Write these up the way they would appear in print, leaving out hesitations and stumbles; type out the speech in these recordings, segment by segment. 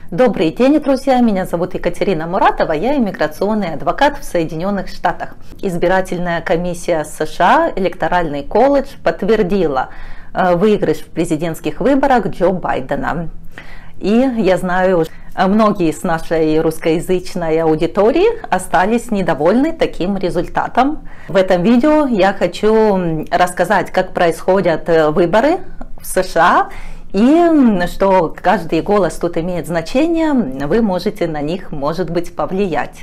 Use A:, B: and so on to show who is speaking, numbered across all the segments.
A: Добрый день, друзья! Меня зовут Екатерина Муратова, я иммиграционный адвокат в Соединенных Штатах. Избирательная комиссия США, электоральный колледж, подтвердила выигрыш в президентских выборах Джо Байдена. И я знаю, многие с нашей русскоязычной аудитории остались недовольны таким результатом. В этом видео я хочу рассказать, как происходят выборы в США, и что каждый голос тут имеет значение, вы можете на них, может быть, повлиять.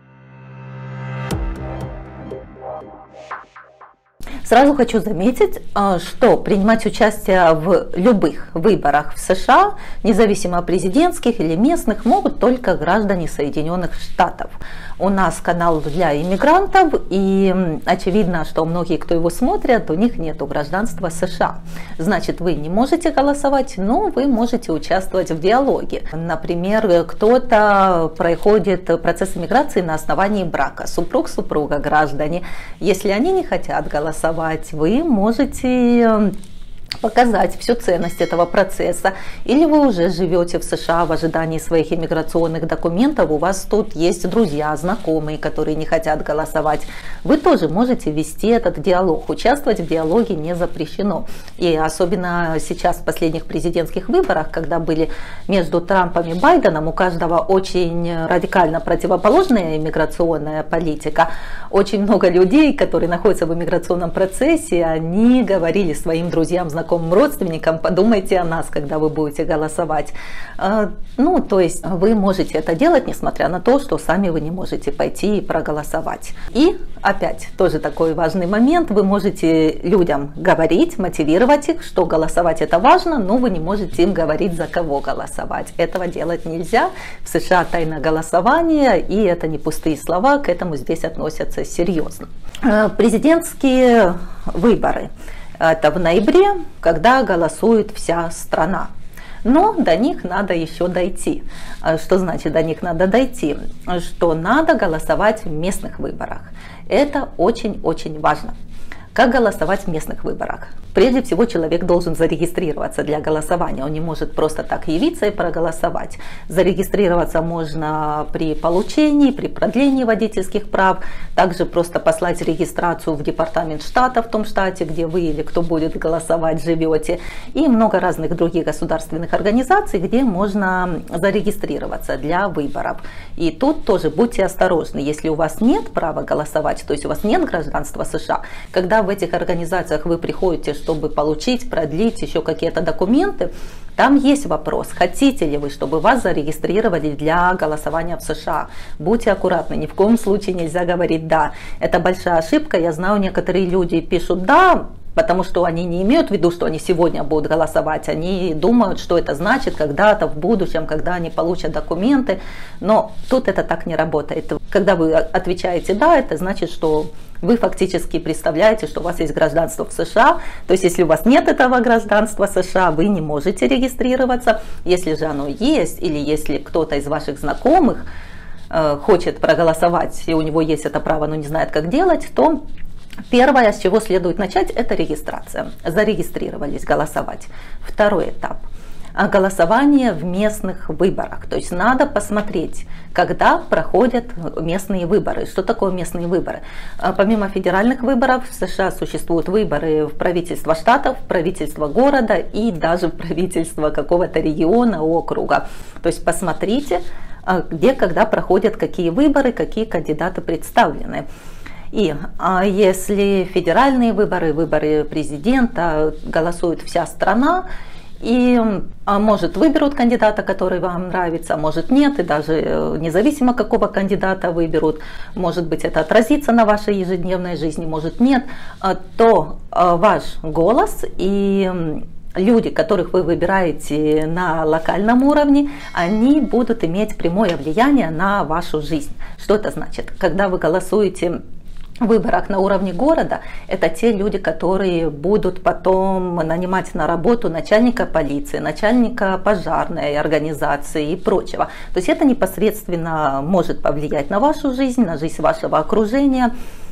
A: Сразу хочу заметить, что принимать участие в любых выборах в США, независимо от президентских или местных, могут только граждане Соединенных Штатов. У нас канал для иммигрантов, и очевидно, что многие, кто его смотрят, у них нет гражданства США. Значит, вы не можете голосовать, но вы можете участвовать в диалоге. Например, кто-то проходит процесс иммиграции на основании брака, супруг-супруга, граждане. Если они не хотят голосовать, вы можете показать всю ценность этого процесса, или вы уже живете в США в ожидании своих иммиграционных документов, у вас тут есть друзья, знакомые, которые не хотят голосовать, вы тоже можете вести этот диалог. Участвовать в диалоге не запрещено. И особенно сейчас в последних президентских выборах, когда были между Трампом и Байденом, у каждого очень радикально противоположная иммиграционная политика, очень много людей, которые находятся в иммиграционном процессе, они говорили своим друзьям, знакомым, родственникам: подумайте о нас, когда вы будете голосовать. То есть вы можете это делать, несмотря на то, что сами вы не можете пойти и проголосовать. И опять тоже такой важный момент: вы можете людям говорить, мотивировать их, что голосовать это важно, но вы не можете им говорить, за кого голосовать. Этого делать нельзя. В США тайна голосования, и это не пустые слова, к этому здесь относятся серьезно. Президентские выборы. Это в ноябре, когда голосует вся страна. Но до них надо еще дойти. Что значит до них надо дойти? Что надо голосовать в местных выборах. Это очень-очень важно. Как голосовать в местных выборах? Прежде всего, человек должен зарегистрироваться для голосования. Он не может просто так явиться и проголосовать. Зарегистрироваться можно при получении, при продлении водительских прав. Также просто послать регистрацию в департамент штата в том штате, где вы или кто будет голосовать живете. И много разных других государственных организаций, где можно зарегистрироваться для выборов. И тут тоже будьте осторожны. Если у вас нет права голосовать, то есть у вас нет гражданства США, когда в этих организациях вы приходите, чтобы получить, продлить еще какие-то документы, там есть вопрос: хотите ли вы, чтобы вас зарегистрировали для голосования в США. Будьте аккуратны, ни в коем случае нельзя говорить «да». Это большая ошибка. Я знаю, некоторые люди пишут «да», потому что они не имеют в виду, что они сегодня будут голосовать. Они думают, что это значит когда-то в будущем, когда они получат документы. Но тут это так не работает. Когда вы отвечаете «да», это значит, что вы фактически представляете, что у вас есть гражданство в США. То есть, если у вас нет этого гражданства США, вы не можете регистрироваться. Если же оно есть, или если кто-то из ваших знакомых хочет проголосовать, и у него есть это право, но не знает, как делать, то первое, с чего следует начать, это регистрация. Зарегистрировались голосовать. Второй этап. Голосование в местных выборах. То есть надо посмотреть, когда проходят местные выборы. Что такое местные выборы? Помимо федеральных выборов в США существуют выборы в правительство штатов, в правительство города и даже в правительство какого-то региона, округа. То есть посмотрите, где, когда проходят какие выборы, какие кандидаты представлены. И если федеральные выборы, выборы президента, голосует вся страна, и может выберут кандидата, который вам нравится, может нет, и даже независимо какого кандидата выберут, может быть это отразится на вашей ежедневной жизни, может нет, то ваш голос и люди, которых вы выбираете на локальном уровне, они будут иметь прямое влияние на вашу жизнь. Что это значит? Когда вы голосуете в выборах на уровне города, это те люди, которые будут потом нанимать на работу начальника полиции, начальника пожарной организации и прочего. То есть это непосредственно может повлиять на вашу жизнь, на жизнь вашего окружения.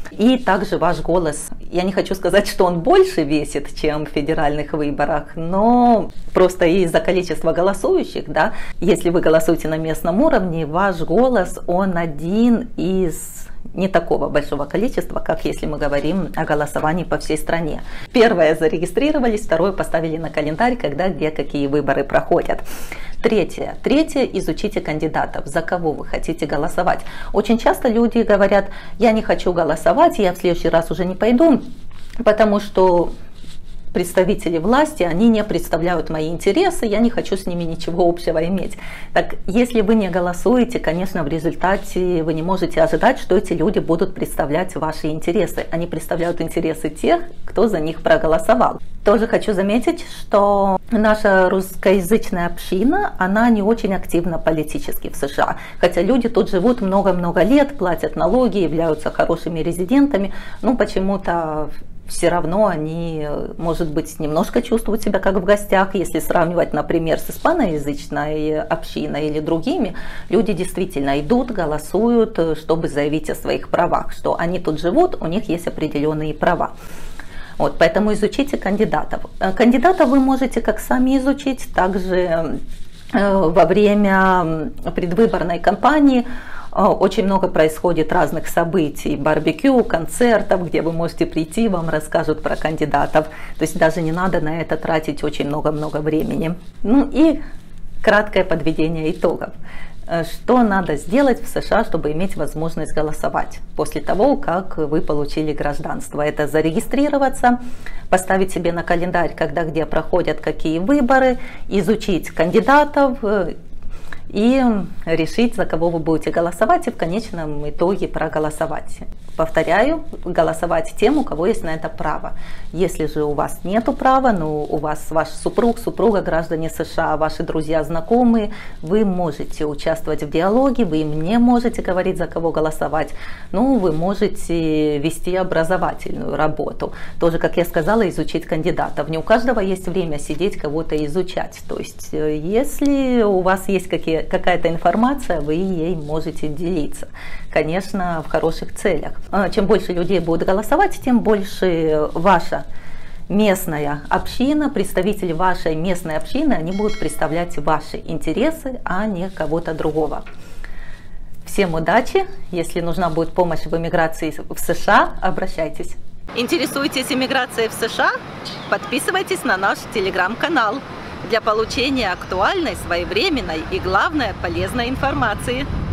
A: И также ваш голос, я не хочу сказать, что он больше весит, чем в федеральных выборах, но просто из-за количества голосующих, да, если вы голосуете на местном уровне, ваш голос, он один из не такого большого количества, как если мы говорим о голосовании по всей стране. Первое, зарегистрировались, второе, поставили на календарь, когда, где, какие выборы проходят. Третье, изучите кандидатов, за кого вы хотите голосовать. Очень часто люди говорят, я не хочу голосовать, я в следующий раз уже не пойду, потому что представители власти, они не представляют мои интересы, я не хочу с ними ничего общего иметь. Так, если вы не голосуете, конечно, в результате вы не можете ожидать, что эти люди будут представлять ваши интересы. Они представляют интересы тех, кто за них проголосовал. Тоже хочу заметить, что наша русскоязычная община, она не очень активна политически в США. Хотя люди тут живут много-много лет, платят налоги, являются хорошими резидентами, но почему-то все равно они, может быть, немножко чувствуют себя как в гостях. Если сравнивать, например, с испаноязычной общиной или другими, люди действительно идут, голосуют, чтобы заявить о своих правах, что они тут живут, у них есть определенные права. Вот, поэтому изучите кандидатов. Кандидатов вы можете как сами изучить, также во время предвыборной кампании. Очень много происходит разных событий, барбекю, концертов, где вы можете прийти, вам расскажут про кандидатов. То есть даже не надо на это тратить очень много-много времени. Ну и краткое подведение итогов. Что надо сделать в США, чтобы иметь возможность голосовать после того, как вы получили гражданство? Это зарегистрироваться, поставить себе на календарь, когда где проходят какие выборы, изучить кандидатов и решить, за кого вы будете голосовать, и в конечном итоге проголосовать. Повторяю, голосовать тем, у кого есть на это право. Если же у вас нету права, но у вас ваш супруг, супруга, граждане США, ваши друзья, знакомые, вы можете участвовать в диалоге, вы им не можете говорить, за кого голосовать, но вы можете вести образовательную работу. Тоже, как я сказала, изучить кандидатов. Не у каждого есть время сидеть, кого-то изучать. То есть, если у вас есть какая-то информация, вы ей можете делиться. Конечно, в хороших целях. Чем больше людей будут голосовать, тем больше ваша местная община, представители вашей местной общины, они будут представлять ваши интересы, а не кого-то другого. Всем удачи! Если нужна будет помощь в эмиграции в США, обращайтесь. Интересуетесь эмиграцией в США? Подписывайтесь на наш телеграм-канал для получения актуальной, своевременной и, главное, полезной информации.